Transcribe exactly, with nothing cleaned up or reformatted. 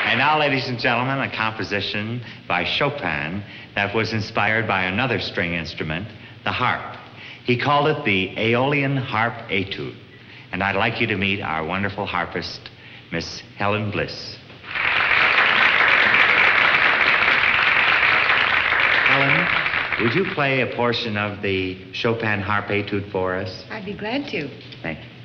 And now, ladies and gentlemen, a composition by Chopin that was inspired by another string instrument, the harp. He called it the Aeolian Harp Etude. And I'd like you to meet our wonderful harpist, Miss Helen Bliss. Helen, would you play a portion of the Chopin Harp Etude for us? I'd be glad to. Thank you.